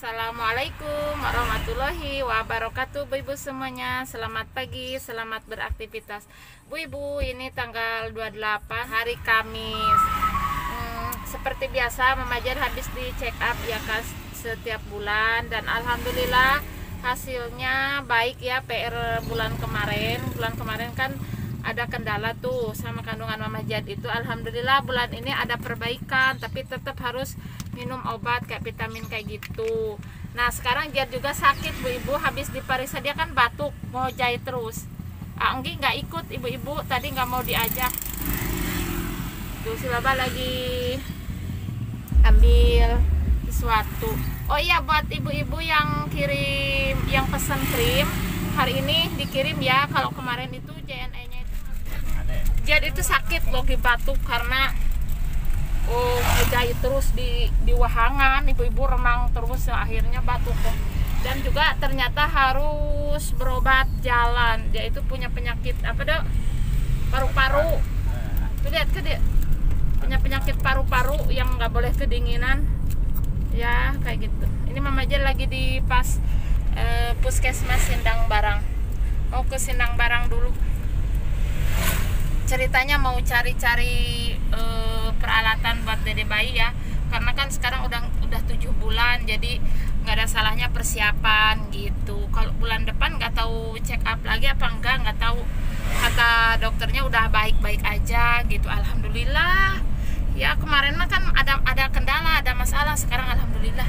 Assalamualaikum warahmatullahi wabarakatuh. Bu ibu semuanya, selamat pagi, selamat beraktivitas. Bu ibu, ini tanggal 28 hari Kamis. Seperti biasa Mama Jan habis di check up ya kan setiap bulan, dan alhamdulillah hasilnya baik ya. PR bulan kemarin kan ada kendala tuh sama kandungan Mama Jan itu. Alhamdulillah bulan ini ada perbaikan, tapi tetap harus minum obat kayak vitamin kayak gitu. Nah sekarang Jan juga sakit bu ibu, habis diperiksa dia kan batuk, mau jahit terus. Anggi nggak ikut ibu-ibu, tadi nggak mau diajak. Tuh si Baba lagi ambil sesuatu. Oh iya, buat ibu-ibu yang kirim, yang pesan krim, hari ini dikirim ya. Kalau kemarin itu JNE-nya itu Jan itu sakit loh, batuk karena ngejahit terus di wahangan, ibu-ibu remang terus, akhirnya batuk. Dan juga ternyata harus berobat jalan. Dia itu punya penyakit apa dok? Paru-paru. Tuh lihat ke dia, punya penyakit paru-paru yang nggak boleh kedinginan. Ya kayak gitu. Ini Mama Jan lagi di puskesmas Sindang Barang. Mau ke Sindang Barang dulu. Ceritanya mau cari-cari peralatan buat dede bayi ya, karena kan sekarang udah 7 bulan, jadi nggak ada salahnya persiapan gitu. Kalau bulan depan nggak tahu check up lagi apa nggak tahu. Kata dokternya udah baik-baik aja gitu, alhamdulillah. Ya kemarin mah kan ada kendala, ada masalah, sekarang alhamdulillah.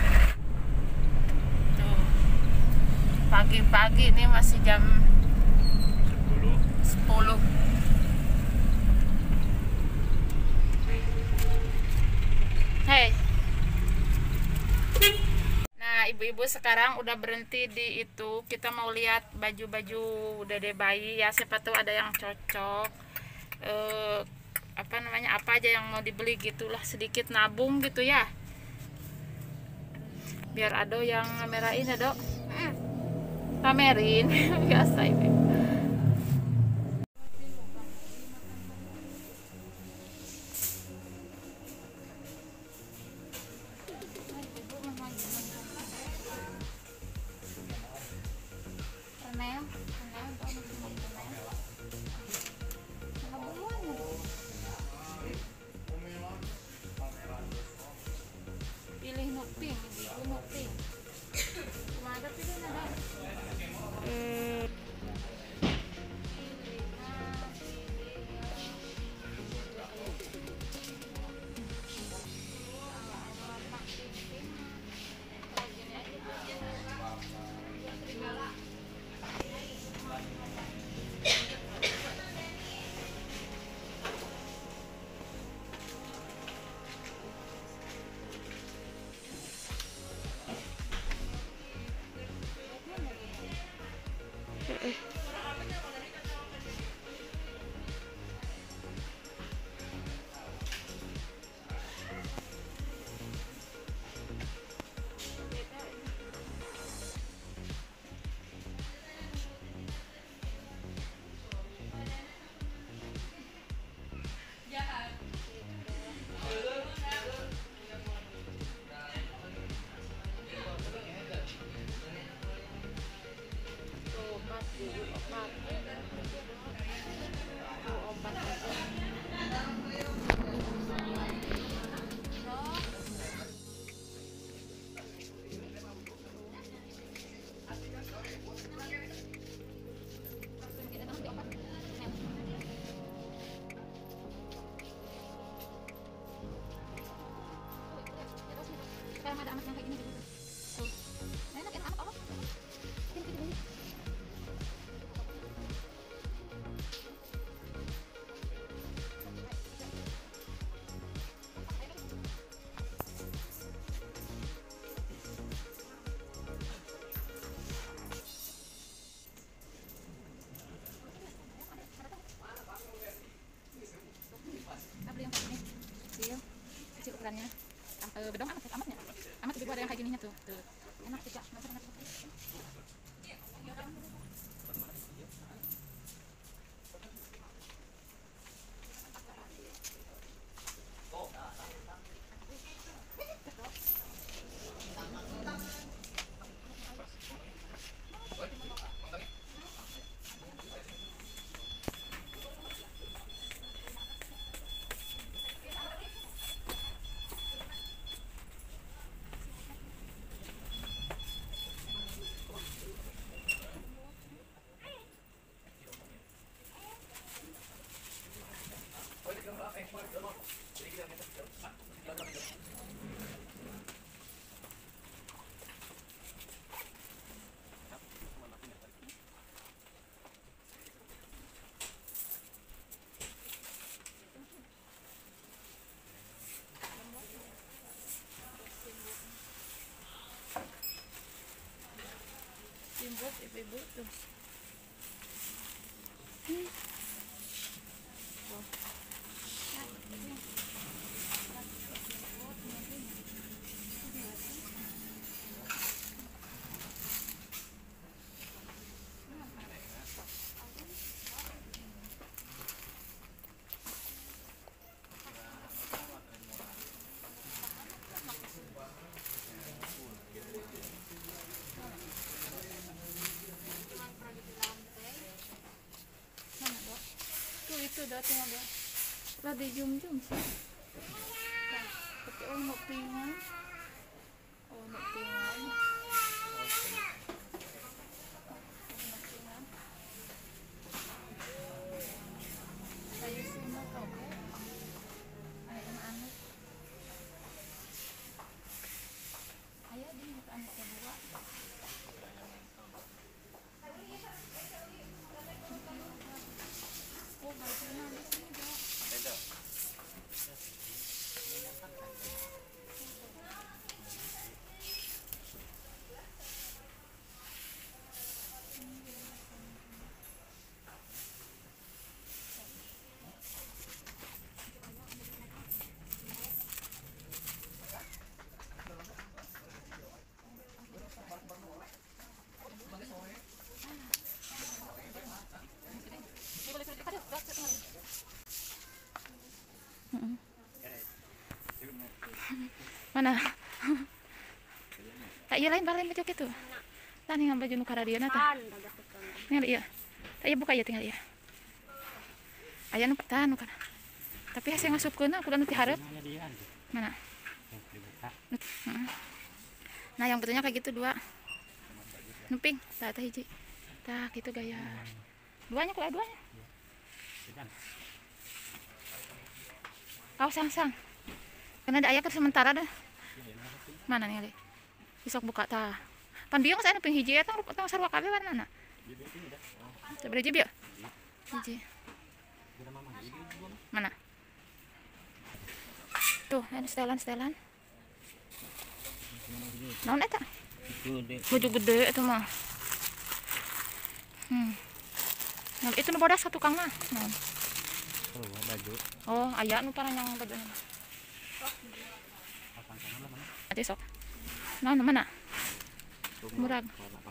Tuh. Pagi-pagi ini masih jam 10. Hey. Nah, ibu-ibu sekarang udah berhenti di itu. Kita mau lihat baju-baju dede bayi ya, siapa tahu ada yang cocok. Apa aja yang mau dibeli gitulah, sedikit nabung gitu ya. Biar Ado yang ngamerain ya, Dok. Pamerin biasa ibu. Ada anak yang kayak gini gitu. Tuh. Enak anak Allah. Gini. Beli yang kayak gini. Kecil ukurannya. Bedong amatnya. Amat ibu ada yang kayak gininya tuh. Enak juga. Enak. timbuk ibu-ibu tuh. Itu dah tengok dah. Lah di jum-jum sih. Tapi nak tinggal. Nak tinggal. Saya sih mau tahu. Anak-anak. Ayah di anak kedua. Oh, bajunya di sini dah. Mana? Tak iya lain balik baju gitu. Tani ngambil baju nukara dia nata. Tinggal iya. Tak iya buka ya tinggal iya. Ayah nu tahan nukara. Tapi hasil ngasup kena aku nanti harap. Mana? Nah yang betulnya kayak gitu dua. Nuping, tak hiji. Tak gitu gaya. Duanya kok duanya. Kau sang-sang. Karena ada ayah kan sementara dah. Mana nih Ali? Besok buka tah. Pan biong saya nuping hiji eta tong sarua kabeh warna. Sabari hiji bieu? Hiji. Mana? Tuh, ini setelan. Naon eta? Baju gede itu mah. Nah, itu nu bodas satu kang mah. Naon? Oh, baju. Oh, aya nu parah yang baju. Ati sok. Naon mana? Murag.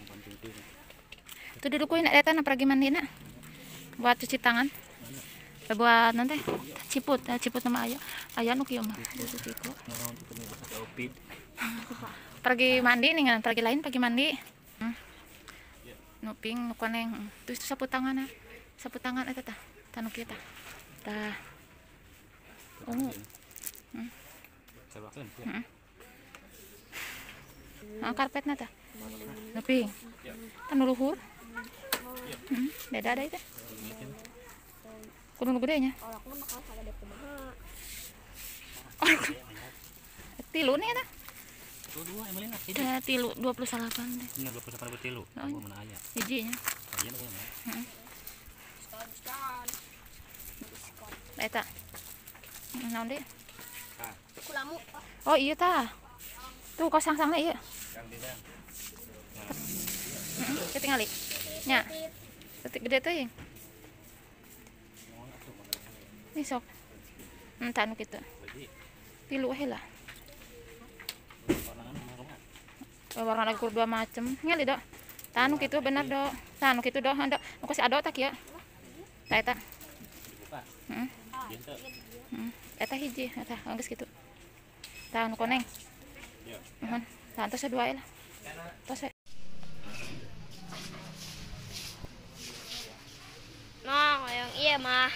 Itu didukuin eta na pergi mandina. Buat cuci tangan. Buat nanti ciput nama ayah. Ayah nu kieu mah. Cuci ku. Pergi mandi nih kan, pergi lain pergi mandi. Nuping nu koneng. Terus sapu tangan eta tah. Tanu kieu tah. Tah. Ungu. Karpetna tah. Nuping. Tanu luhur. Beda ada itu. Kudu nu gedenya. Tilu nih eta. Tilu 28 deh. Ini 28 buat tilu. Aku mana aya? Hijinya. Aya nu mah. Eta. Naon deui? Kulamu. Oh iya tah. Tuh kau sang-sangna ieu. Kita tinggali. Nya. Detik gede teuing. Nih sok. Tanu kitu. Tilu we lah. Warna lagu dua macem. Ngali dok. Tanu kitu bener dok. Tanu kitu dok. Anda nu kasih ado tak ya? Tah eta. Eta hiji, eta geus kitu. Tah nu koneng. Mohon. Tah tos dua lah. Tos. Nah, yang iya mah.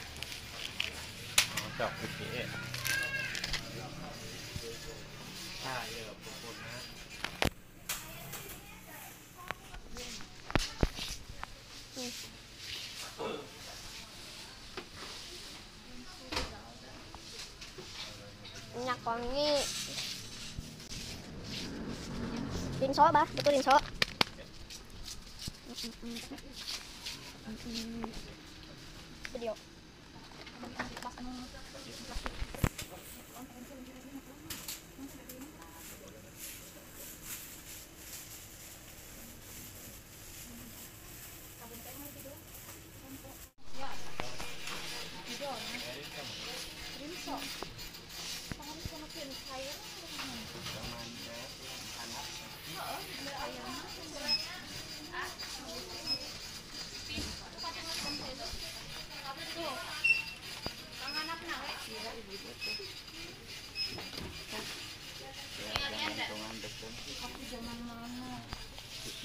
Cok gede. Ah, iya pupuna. Minyak wangi. Rinso bah, betul rinso. Video.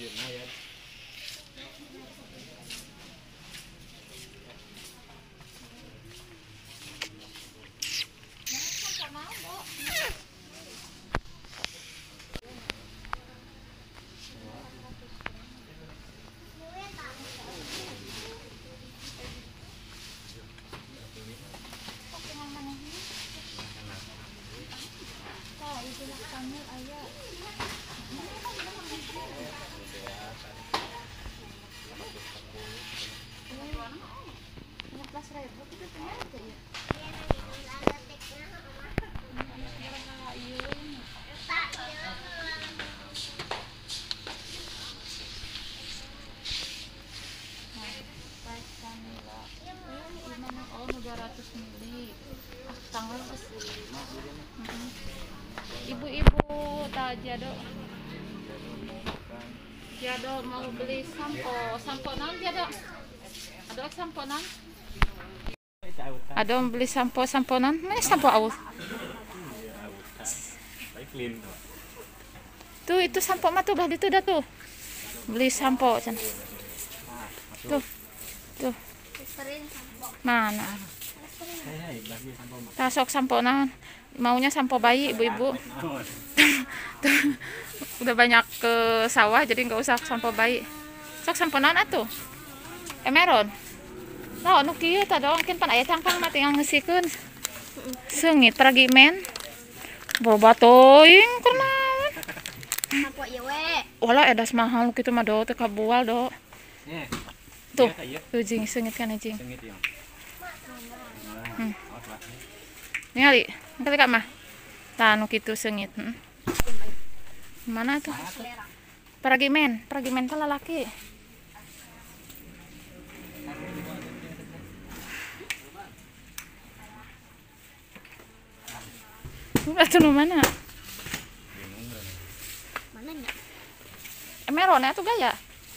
nah ya. Oh, 200 mili. Tanggal ibu-ibu tak jado. Jado mau beli sampo non jado. Ada sampo non? Ada mau beli sampo non? Mana sampo aus? Tuh itu sampo mah tuh dah itu dah tuh. Beli sampo can. Tuh. Tuh. Mana? Tasok sampo nah. Maunya sampo bayi ibu-ibu. Udah banyak ke sawah jadi nggak usah sampo bayi. Sok sampo naon atuh? Emeron. Nah, nu kieu tah dong kin pan aya cangkang mah tinggal ngesikeun. Seungit pragimen. Boba teuing kunaon? Sampo ieu we. Wala edas mahal kitu mah do teu kabual do. Tuh, ujing seungit kan ujing. Ningali, kali Kak mah. Tah nu kitu seungit. Mana tuh? Pragimen teh lalaki. Udah tuh mana? Mananya? Emeron tuh gaya.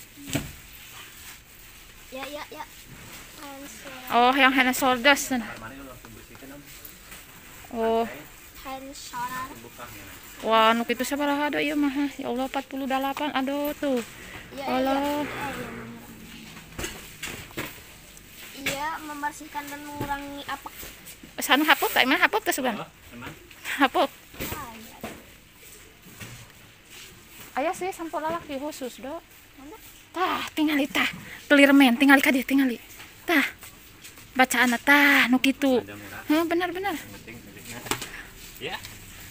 Ya. Oh, yang hand shoulders. Oh. Hand shoulder. Wah, nu kitu sabaraha ada ieu mah. Ya Allah 48. Aduh tuh. Allah. Iya, membersihkan dan mengurangi apa? Sana hapuk tak mana hapuk teh sebelah. Hapuk. Aya sih sampo lalaki khusus, Do. Tah, tingali tah. Kelirmen, tingali ka dieu, tingali. Tah. Bacaanna tah nu kitu. Heuh, bener. Ya.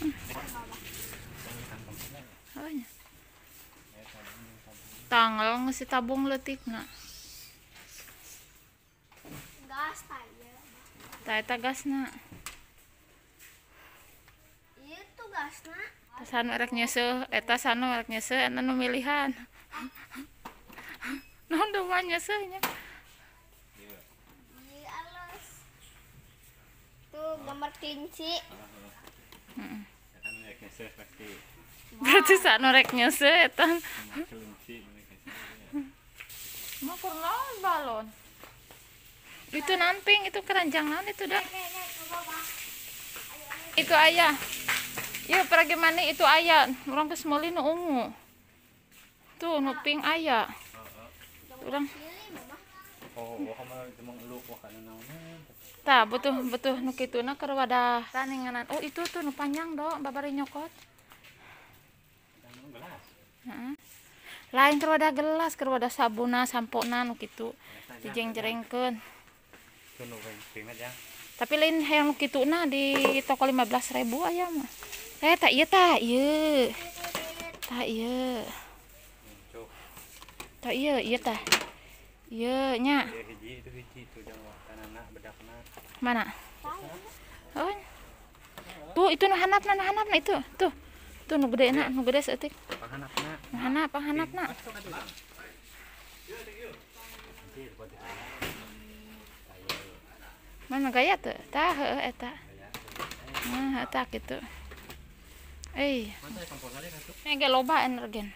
Tanggal ngisi tabung leutikna. Gas tanya. Tah eta gasna. Ieu tuh gasna. Sanu erek nyeuseum, eta sanu erek nyeuseum, anu milihan. Naon do mah nyeuseumnya? Iya alus. Tuh gambar kelinci. Berarti sanu rek nyeuseum eta. Mah kurnaon balon? Itu namping, itu keranjang naon itu dah. Itu ayah. Ieu peragi itu ayah, urang geus meuli nu ungu. Tuh nu pink ayah. Urang tah butuh nu kituna keur wadah taninganan. Oh itu tuh nu panjang do babari nyokot. Heeh. Lain keur wadah gelas, keur wadah sabuna, sampona nu kitu. Dijeng-jerengkeun. Tapi lain hayang nu kituna di toko 15.000 aya mah. Tak ieu tah ieu. Tah ieu. Tah ieu tah. Ieu nya. Mana? Oh. Tuh itu nu handapna itu. Tuh. Tuh nu gedena, nu gede seutik. Panghandapna. Mana gaya tuh? Tah heueuh eta. Nah, eta kitu. Ini ge loba energen.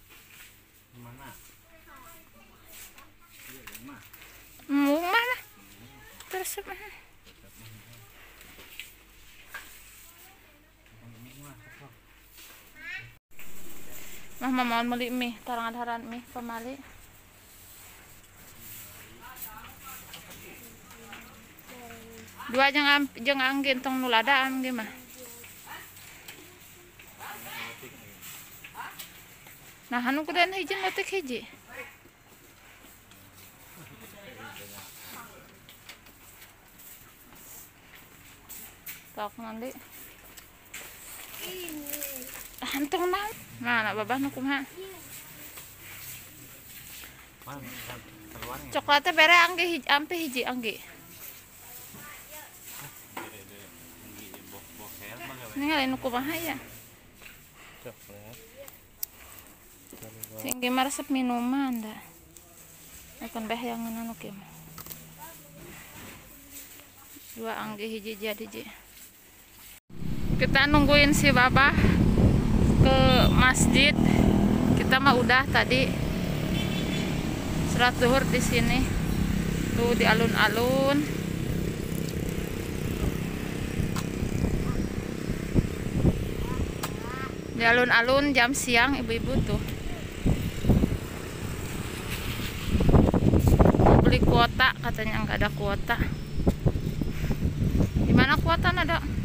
Mana? Terus Mama mau beli mie, tarang adaran mie pemali. Dua jeng angin tong nulada am gimana? Nah, anu kudan hiji notik hiji. Tok nanti. Antong nang. Mana babah nu kumaha? Coklatnya bere angge hiji ampe hiji angge. Ningali nu kumaha ya? Coklat. Singgi resep minuman dah. Akan beh yang anu kieu. Dua angge hiji jadi hiji. Kita nungguin si Babah ke masjid. Kita mah udah tadi sholat zuhur di sini. Tuh di alun-alun. Di alun-alun jam siang ibu-ibu tuh. Mau beli kuota katanya nggak ada kuota. Di mana kuota ada?